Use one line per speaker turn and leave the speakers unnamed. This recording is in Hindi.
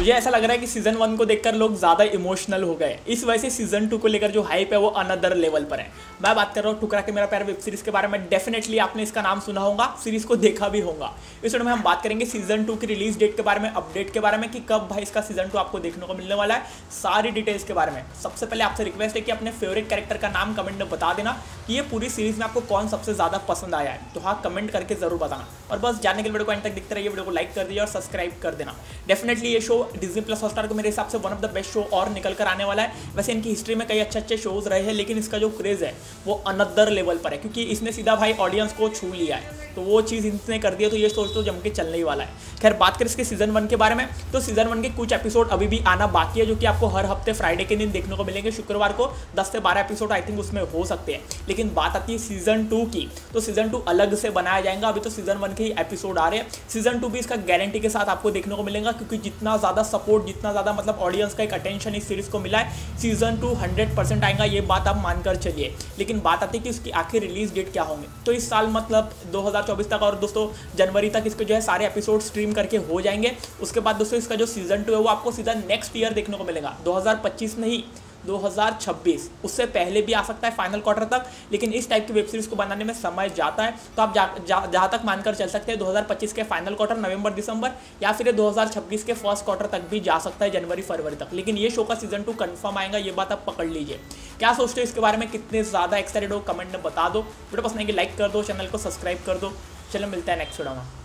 मुझे ऐसा लग रहा है कि सीजन 1 को देखकर लोग ज़्यादा इमोशनल हो गए, इस वजह से सीजन 2 को लेकर जो हाइप है वो अनदर लेवल पर है। मैं बात कर रहा हूँ ठुकरा के मेरा प्यार वेब सीरीज़ के बारे में। डेफिनेटली आपने इसका नाम सुना होगा, सीरीज़ को देखा भी होगा। इस वीडियो में हम बात करेंगे सीजन 2 की रिलीज डेट के बारे में, अपडेट के बारे में कि कब भाई इसका सीजन 2 आपको देखने को मिलने वाला है, सारी डिटेल्स के बारे में। सबसे पहले आपसे रिक्वेस्ट है कि अपने फेवरेट कैरेक्टर का नाम कमेंट में बता देना कि ये पूरी सीरीज में आपको कौन सबसे ज़्यादा पसंद आया है। तो हाँ, कमेंट करके जरूर बताना। और बस जानने के लिए वीडियो को एंड तक दिखते रहिए, वीडियो को लाइक कर दीजिए और सब्सक्राइब कर देना। डेफिनेटली ये शो डिज्नी प्लस हॉटस्टार को मेरे हिसाब से one of the best show और निकल कर आने वाला है। वैसे इनकी हिस्ट्री में कई अच्छे शोज रहे हैं, लेकिन इसका जो क्रेज है वो अनदर लेवल पर है, क्योंकि इसने सीधा भाई ऑडियंस को छू लिया है। तो वो चीज़ इसने कर दिया, तो ये सोच तो जम के चलने ही वाला है। खैर, बात करें इसके सीजन 1 के बारे में, तो सीजन 1 के कुछ एपिसोड अभी भी आना बाकी है, जो कि आपको हर हफ्ते फ्राइडे के दिन देखने को मिलेंगे। शुक्रवार को 10 से 12 एपिसोड आई थिंक उसमें हो सकते हैं। लेकिन बात आती है सीजन 2 की, तो सीजन 2 अलग से बनाया जाएगा। अभी तो सीजन 1 के ही एपिसोड आ रहे हैं। सीजन 2 भी इसका गारंटी के साथ आपको देखने को मिलेगा, क्योंकि जितना ज़्यादा सपोर्ट, जितना ज़्यादा मतलब ऑडियंस का एक अटेंशन इस सीरीज को मिला है, सीजन 2 100% आएगा, ये बात आप मानकर चलिए। लेकिन बात आती है कि उसकी आखिर रिलीज डेट क्या होंगे। तो इस साल मतलब 2024 तक, और दोस्तों जनवरी तक इसके जो है सारे एपिसोड स्ट्रीम करके हो जाएंगे। उसके बाद दोस्तों इसका जो सीजन 2 है वो आपको सीधा नेक्स्ट ईयर देखने को मिलेगा, 2025 नहीं 2026। उससे पहले भी आ सकता है फाइनल क्वार्टर तक, लेकिन इस टाइप की वेब सीरीज को बनाने में समय जाता है। तो आप जहाँ तक मानकर चल सकते हैं 2025 के फाइनल क्वार्टर, नवंबर दिसंबर, या फिर 2026 के फर्स्ट क्वार्टर तक भी जा सकता है, जनवरी फरवरी तक। लेकिन ये शो का सीजन 2 कंफर्म आएगा, ये बात आप पकड़ लीजिए। क्या सोचते हो इसके बारे में, कितने ज़्यादा एक्साइटेड हो, कमेंट में बता दो। वीडियो पसंद आएगी लाइक कर दो, चैनल को सब्सक्राइब कर दो। चलो मिलता है नेक्स्ट वीडियो में।